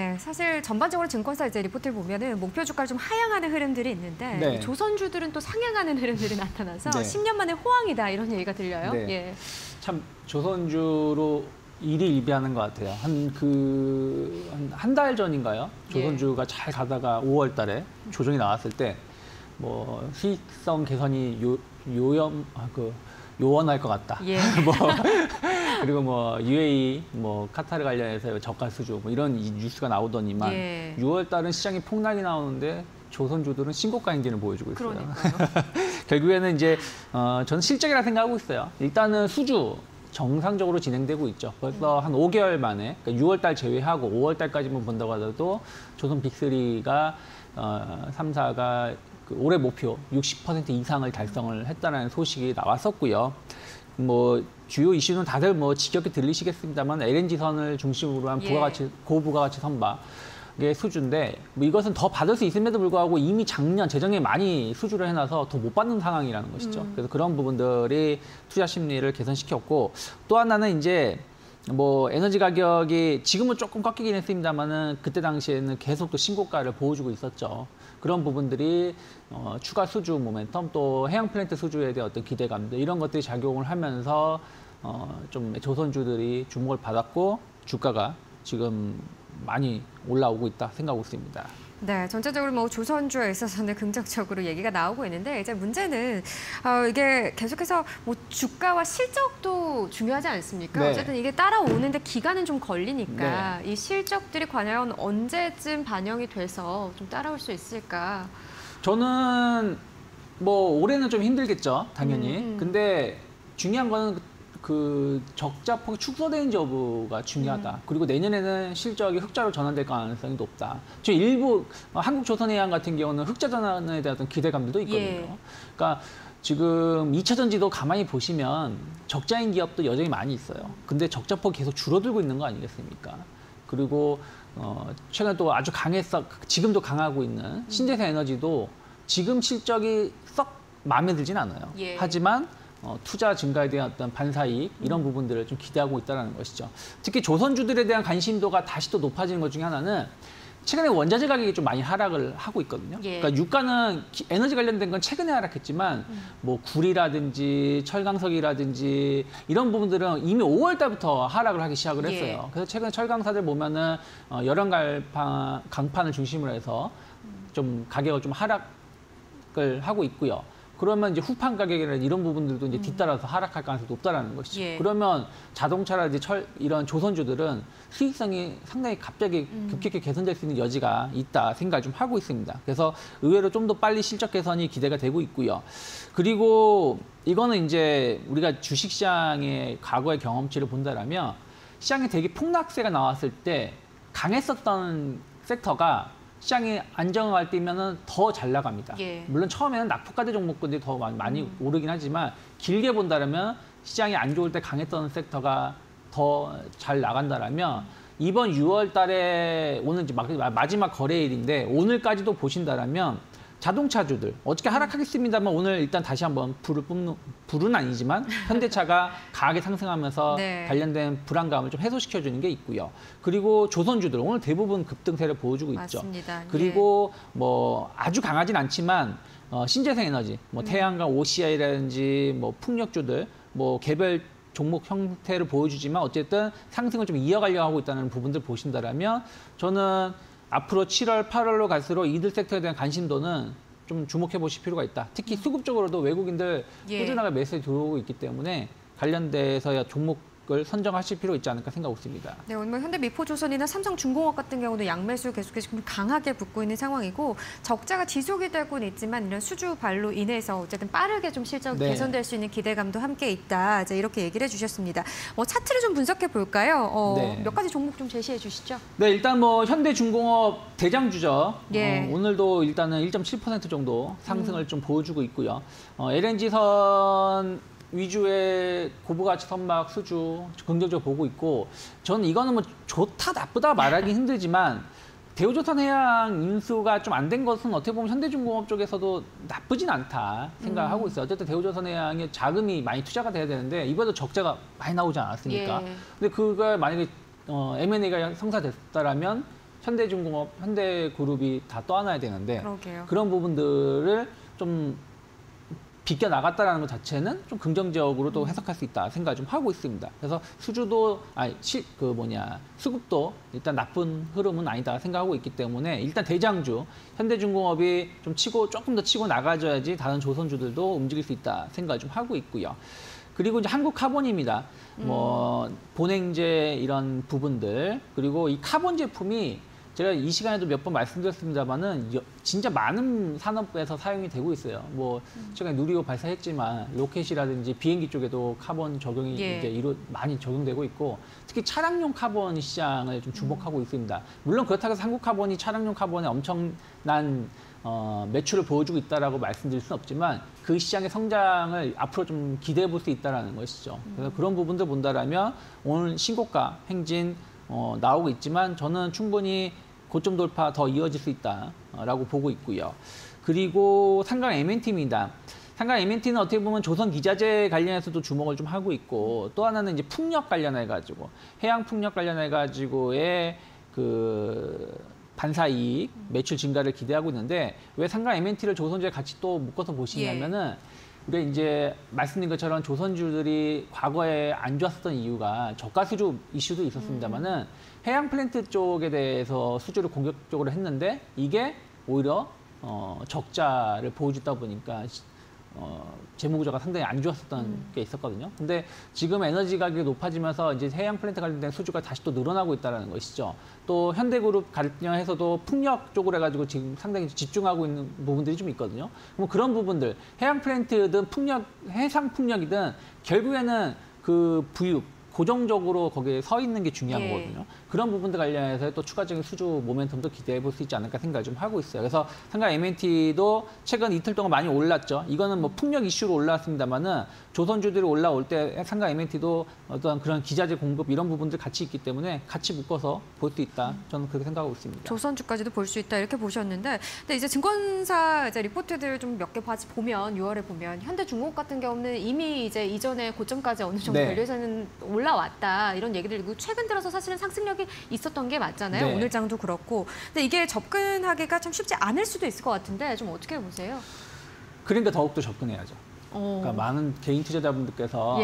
네, 사실 전반적으로 증권사 이제 리포트를 보면은 목표 주가를 좀 하향하는 흐름들이 있는데 네. 조선주들은 또 상향하는 흐름들이 나타나서 네. 10년 만에 호황이다 이런 얘기가 들려요. 네. 예. 참 조선주로 일희일비하는 것 같아요. 한 달 전인가요? 조선주가 잘 가다가 5월 달에 조정이 나왔을 때 뭐 수익성 개선이 요원할 것 같다. 예. 뭐 그리고 뭐 UAE, 뭐 카타르 관련해서 저가 수주 뭐 이런 뉴스가 나오더니만 6월 달은 시장이 폭락이 나오는데 조선주들은 신고가 행진을 보여주고 있어요. 결국에는 이제 저는 실적이라 생각하고 있어요. 일단은 수주 정상적으로 진행되고 있죠. 벌써 한 5개월 만에, 그러니까 6월 달 제외하고 5월 달까지만 본다고 하더라도 조선 빅3가 3사가 올해 목표 60% 이상을 달성을 했다는 소식이 나왔었고요. 뭐 주요 이슈는 다들 뭐 지겹게 들리시겠습니다만 LNG선을 중심으로 한 부가가치, 고부가가치 선박의 수주인데 뭐 이것은 더 받을 수 있음에도 불구하고 이미 작년 재정에 많이 수주를 해놔서 더 못 받는 상황이라는 것이죠. 그래서 그런 부분들이 투자 심리를 개선시켰고 또 하나는 이제 뭐 에너지 가격이 지금은 조금 꺾이긴 했습니다만은 그때 당시에는 계속 또 신고가를 보여주고 있었죠. 그런 부분들이 추가 수주 모멘텀 또 해양 플랜트 수주에 대한 어떤 기대감들 이런 것들이 작용을 하면서 좀 조선주들이 주목을 받았고 주가가 지금 많이 올라오고 있다 생각하고 있습니다. 네, 전체적으로 뭐 조선주에 있어서는 긍정적으로 얘기가 나오고 있는데 이제 문제는 이게 계속해서 뭐 주가와 실적도 중요하지 않습니까? 네. 어쨌든 이게 따라오는데 기간은 좀 걸리니까 이 실적들이 과연 언제쯤 반영이 돼서 좀 따라올 수 있을까? 저는 뭐 올해는 좀 힘들겠죠, 당연히. 근데 중요한 거는 그 적자폭이 축소되는지 여부가 중요하다. 그리고 내년에는 실적이 흑자로 전환될 가능성이 높다. 지금 일부 한국조선해양 같은 경우는 흑자 전환에 대한 어떤 기대감들도 있거든요. 그러니까 지금 2차 전지도 가만히 보시면 적자인 기업도 여전히 많이 있어요. 근데 적자폭이 계속 줄어들고 있는 거 아니겠습니까? 그리고 최근에 또 아주 지금도 강하고 있는 신재생 에너지도 지금 실적이 썩 마음에 들진 않아요. 하지만 투자 증가에 대한 어떤 반사이익 이런 부분들을 좀 기대하고 있다는 것이죠. 특히 조선주들에 대한 관심도가 다시 또 높아지는 것 중에 하나는 최근에 원자재 가격이 좀 많이 하락을 하고 있거든요. 그러니까 유가는 에너지 관련된 건 최근에 하락했지만 뭐 구리라든지 철강석이라든지 이런 부분들은 이미 5월 달부터 하락을 하기 시작을 했어요. 그래서 최근에 철강사들 보면은 열연 강판을 중심으로 해서 좀 가격을 좀 하락을 하고 있고요. 그러면 이제 후판 가격이나 이런 부분들도 이제 뒤따라서 하락할 가능성이 높다라는 것이죠. 그러면 자동차라든지 이런 조선주들은 수익성이 상당히 갑자기 급격히 개선될 수 있는 여지가 있다 생각을 좀 하고 있습니다. 그래서 의외로 좀 더 빨리 실적 개선이 기대가 되고 있고요. 그리고 이거는 이제 우리가 주식시장의 과거의 경험치를 본다라면 시장에 되게 폭락세가 나왔을 때 강했었던 섹터가 시장이 안정할 때면은 더 잘 나갑니다. 물론 처음에는 낙폭과대 종목군들이 더 많이 오르긴 하지만 길게 본다면 시장이 안 좋을 때 강했던 섹터가 더 잘 나간다라면 이번 6월 달에 오늘 이제 마지막 거래일인데 오늘까지도 보신다라면 자동차주들 어저께 하락하겠습니다만 오늘 일단 다시 한번 불은 아니지만 현대차가 강하게 상승하면서 관련된 불안감을 좀 해소시켜주는 게 있고요. 그리고 조선주들 오늘 대부분 급등세를 보여주고 있죠. 맞습니다. 그리고 뭐 아주 강하진 않지만 신재생 에너지, 뭐 태양광 OCI라든지 뭐 풍력주들, 뭐 개별 종목 형태를 보여주지만 어쨌든 상승을 좀 이어가려고 하고 있다는 부분들 보신다라면 저는 앞으로 7월, 8월로 갈수록 이들 섹터에 대한 관심도는 좀 주목해 보실 필요가 있다. 특히 수급 적으로도 외국인들 꾸준하게 매수에 들어오고 있기 때문에 관련돼서 종목을 선정하실 필요 있지 않을까 생각하고 있습니다. 네, 오늘 현대미포조선이나 삼성중공업 같은 경우도 양매수 계속해서 강하게 붙고 있는 상황이고 적자가 지속이 되고는 있지만 이런 수주 발로 인해서 어쨌든 빠르게 좀 실적이 개선될 수 있는 기대감도 함께 있다. 이제 이렇게 얘기를 해주셨습니다. 차트를 좀 분석해 볼까요? 몇 가지 종목 좀 제시해 주시죠. 네, 일단 뭐 현대중공업 대장주죠. 오늘도 일단은 1.7% 정도 상승을 좀 보여주고 있고요. LNG선 위주의 고부가치 선박 수주 긍정적으로 보고 있고 저는 이거는 뭐 좋다 나쁘다 말하기 힘들지만 대우조선해양 인수가 좀 안 된 것은 어떻게 보면 현대중공업 쪽에서도 나쁘진 않다 생각하고 있어요. 어쨌든 대우조선해양에 자금이 많이 투자가 돼야 되는데 이번에도 적자가 많이 나오지 않았습니까? 근데 그걸 만약에 M&A가 성사됐다라면 현대중공업, 현대그룹이 다 떠안아야 되는데 그러게요. 그런 부분들을 좀 비껴 나갔다라는 것 자체는 좀 긍정적으로도 해석할 수 있다 생각을 좀 하고 있습니다. 그래서 수급도 일단 나쁜 흐름은 아니다 생각하고 있기 때문에 일단 대장주 현대중공업이 좀 조금 더 치고 나가줘야지 다른 조선주들도 움직일 수 있다 생각을 좀 하고 있고요. 그리고 이제 한국카본입니다. 본행제 이런 부분들 그리고 이 카본 제품이 제가 이 시간에도 몇 번 말씀드렸습니다만은 진짜 많은 산업에서 사용이 되고 있어요. 뭐 최근에 누리호 발사했지만 로켓이라든지 비행기 쪽에도 카본 적용이 이제 많이 적용되고 있고 특히 차량용 카본 시장을 좀 주목하고 있습니다. 물론 그렇다고 해서 한국 카본이 차량용 카본에 엄청난 매출을 보여주고 있다라고 말씀드릴 수는 없지만 그 시장의 성장을 앞으로 좀 기대해 볼 수 있다라는 것이죠. 그래서 그런 부분들 본다라면 오늘 신고가 행진 나오고 있지만 저는 충분히 고점 돌파 더 이어질 수 있다라고 보고 있고요. 그리고 삼강 MNT입니다. 삼강 MNT는 어떻게 보면 조선 기자재 관련해서도 주목을 좀 하고 있고 또 하나는 이제 풍력 관련해가지고 해양 풍력 관련해가지고의 그 반사 이익 매출 증가를 기대하고 있는데 왜 삼강 MNT를 조선주에 같이 또 묶어서 보시냐면은 우리가 이제 말씀드린 것처럼 조선주들이 과거에 안 좋았었던 이유가 저가 수주 이슈도 있었습니다만은 해양 플랜트 쪽에 대해서 수주를 공격적으로 했는데 이게 오히려 적자를 보여주다 보니까 재무구조가 상당히 안 좋았었던 게 있었거든요. 근데 지금 에너지 가격이 높아지면서 이제 해양 플랜트 관련된 수주가 다시 또 늘어나고 있다는 것이죠. 또 현대그룹 관련해서도 풍력 쪽으로 해가지고 지금 상당히 집중하고 있는 부분들이 좀 있거든요. 그럼 그런 부분들 해양 플랜트든 해상 풍력이든 결국에는 그 부육 고정적으로 거기에 서 있는 게 중요한 거거든요. 그런 부분들 관련해서 또 추가적인 수주 모멘텀도 기대해 볼 수 있지 않을까 생각을 좀 하고 있어요. 그래서 삼강 MNT도 최근 이틀 동안 많이 올랐죠. 이거는 뭐 풍력 이슈로 올랐습니다만은 조선주들이 올라올 때 삼강 MNT도 어떤 그런 기자재 공급 이런 부분들 같이 있기 때문에 같이 묶어서 볼 수 있다. 저는 그렇게 생각하고 있습니다. 조선주까지도 볼 수 있다 이렇게 보셨는데, 근데 이제 증권사 이제 리포트들 좀 몇 개 보면 6월에 보면 현대중공업 같은 경우는 이미 이제 이전에 고점까지 어느 정도 밸류에서는 올라왔다 이런 얘기들 있고 최근 들어서 사실은 상승력이 있었던 게 맞잖아요. 오늘 장도 그렇고. 근데 이게 접근하기가 좀 쉽지 않을 수도 있을 것 같은데 좀 어떻게 보세요? 그러니까 더욱더 접근해야죠. 그러니까 많은 개인 투자자분들께서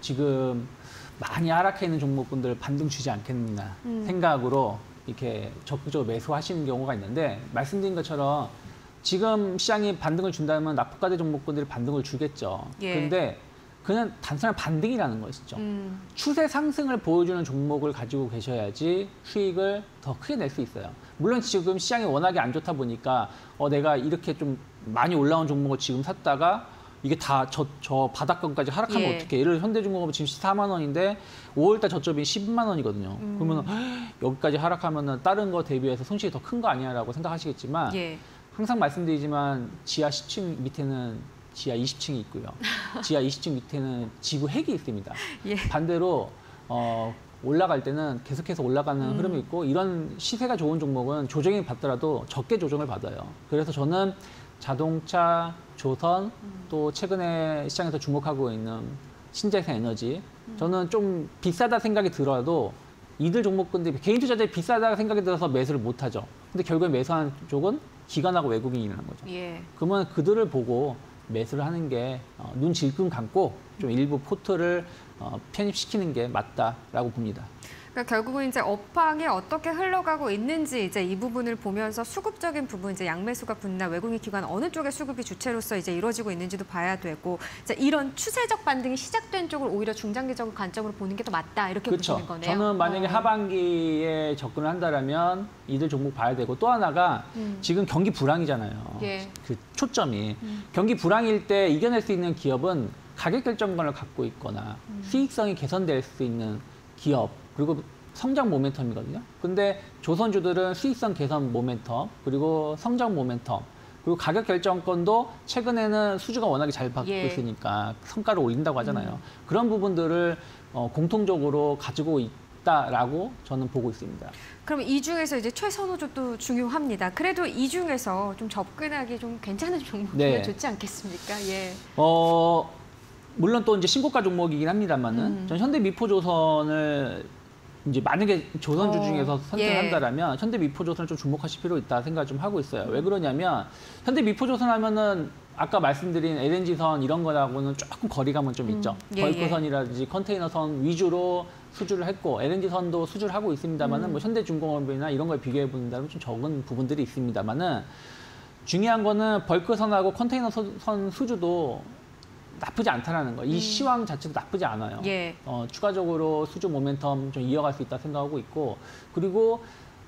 지금 많이 하락해 있는 종목분들 반등 주지 않겠나 생각으로 이렇게 적극적으로 매수하시는 경우가 있는데 말씀드린 것처럼 지금 시장이 반등을 준다면 납부가대 종목분들이 반등을 주겠죠. 그런데 그냥 단순한 반등이라는 것이죠. 추세 상승을 보여주는 종목을 가지고 계셔야지 수익을 더 크게 낼 수 있어요. 물론 지금 시장이 워낙에 안 좋다 보니까 내가 이렇게 좀 많이 올라온 종목을 지금 샀다가 이게 다 저 바닥권까지 하락하면 어떡해. 예를 들어 현대중공업은 지금 14만 원인데 5월달 저점이 10만 원이거든요. 그러면 여기까지 하락하면 다른 거 대비해서 손실이 더 큰 거 아니야라고 생각하시겠지만 항상 말씀드리지만 지하 10층 밑에는 지하 20층이 있고요. 지하 20층 밑에는 지구 핵이 있습니다. 반대로 올라갈 때는 계속해서 올라가는 흐름이 있고 이런 시세가 좋은 종목은 조정이 받더라도 적게 조정을 받아요. 그래서 저는 자동차, 조선, 또 최근에 시장에서 주목하고 있는 신재생 에너지 저는 좀 비싸다 생각이 들어도 이들 종목군들 개인 투자자들이 비싸다 생각이 들어서 매수를 못하죠. 근데 결국에 매수하는 쪽은 기관하고 외국인이라는 거죠. 그러면 그들을 보고 매수를 하는 게 눈 질끈 감고 좀 일부 포트를 편입시키는 게 맞다라고 봅니다. 그러니까 결국은 이제 업황이 어떻게 흘러가고 있는지 이제 이 부분을 보면서 수급적인 부분 이제 양매수가 붙나 외국인 기관 어느 쪽의 수급이 주체로서 이제 이루어지고 있는지도 봐야 되고 이제 이런 추세적 반등이 시작된 쪽을 오히려 중장기적 관점으로 보는 게 더 맞다 이렇게 보시는 거네요. 저는 만약에 하반기에 접근을 한다라면 이들 종목 봐야 되고 또 하나가 지금 경기 불황이잖아요. 그 초점이 경기 불황일 때 이겨낼 수 있는 기업은 가격 결정권을 갖고 있거나 수익성이 개선될 수 있는 기업 그리고 성장 모멘텀이거든요. 근데 조선주들은 수익성 개선 모멘텀, 그리고 성장 모멘텀, 그리고 가격 결정권도 최근에는 수주가 워낙에 잘 받고 있으니까 성과를 올린다고 하잖아요. 그런 부분들을 공통적으로 가지고 있다라고 저는 보고 있습니다. 그럼 이 중에서 이제 최선호주도 중요합니다. 그래도 이 중에서 좀 접근하기 좀 괜찮은 종목이면 좋지 않겠습니까? 물론 또 이제 신고가 종목이긴 합니다만은 전 현대미포조선을 이제 만약에 조선주 중에서 선택을 예. 한다라면 현대미포조선을 좀 주목하실 필요 있다 생각을 좀 하고 있어요. 왜 그러냐면 현대미포조선 하면은 아까 말씀드린 LNG선 이런 거하고는 조금 거리감은 좀 있죠. 예, 벌크선이라든지 컨테이너선 위주로 수주를 했고 LNG선도 수주를 하고 있습니다만은 뭐 현대중공업이나 이런 걸 비교해 본다면 좀 적은 부분들이 있습니다만은 중요한 거는 벌크선하고 컨테이너선 수주도 나쁘지 않다라는 거. 이 시황 자체도 나쁘지 않아요. 예. 추가적으로 수주 모멘텀 좀 이어갈 수 있다 생각하고 있고, 그리고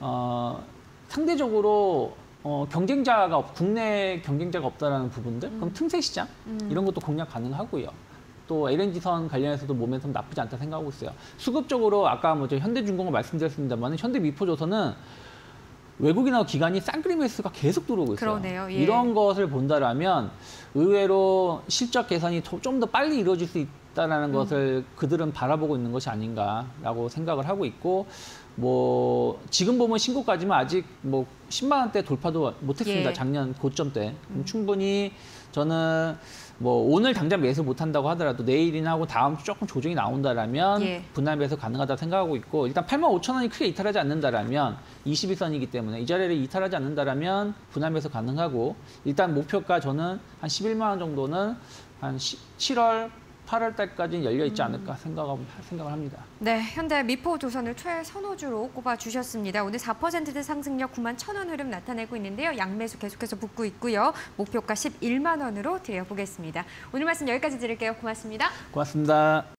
상대적으로 경쟁자가 국내 경쟁자가 없다라는 부분들, 그럼 틈새 시장 이런 것도 공략 가능하고요. 또 LNG선 관련해서도 모멘텀 나쁘지 않다 생각하고 있어요. 수급적으로 아까 뭐 현대중공업 말씀드렸습니다만 현대미포조선은 외국인하고 기관이 쌍끌이 매수가 계속 들어오고 있어요. 그러네요. 예. 이런 것을 본다라면 의외로 실적 개선이 좀 더 빨리 이루어질 수 있다는 것을 그들은 바라보고 있는 것이 아닌가라고 생각을 하고 있고, 뭐 지금 보면 신고가지만 아직 뭐 10만 원대 돌파도 못했습니다. 예. 작년 고점 때. 그럼 충분히 저는 뭐 오늘 당장 매수 못한다고 하더라도 내일이나 하고 다음 주 조금 조정이 나온다라면 예. 분할 매수 가능하다 생각하고 있고, 일단 85,000원이 크게 이탈하지 않는다라면 22선이기 때문에 이 자리를 이탈하지 않는다라면 분할 매수 가능하고, 일단 목표가 저는 한 11만 원 정도는 한 7월 8월 달까지는 열려 있지 않을까 생각을 합니다. 네, 현대 미포조선을 최선호주로 꼽아주셨습니다. 오늘 4%대 상승력 9만 1,000원 흐름 나타내고 있는데요. 양매수 계속해서 붙고 있고요. 목표가 11만 원으로 드려보겠습니다. 오늘 말씀 여기까지 드릴게요. 고맙습니다. 고맙습니다.